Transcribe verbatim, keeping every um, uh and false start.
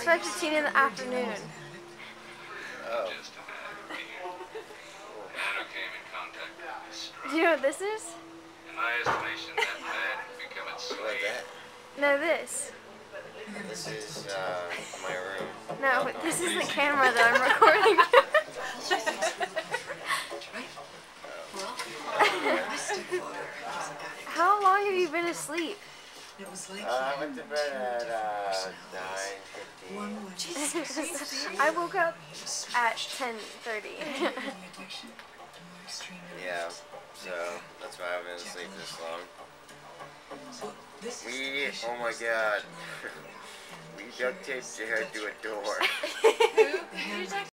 It's five fifteen in the afternoon. Oh. Do you know what this is? In my estimation, that man become its What slave. is that? No, this. This is uh, my room. No, this is the camera that I'm recording. How long have you been asleep? Uh, I went to bed at uh, nine fifteen. I woke up at ten thirty. Yeah, so that's why I've been asleep this long. We, oh my god, we duct taped your head to a door.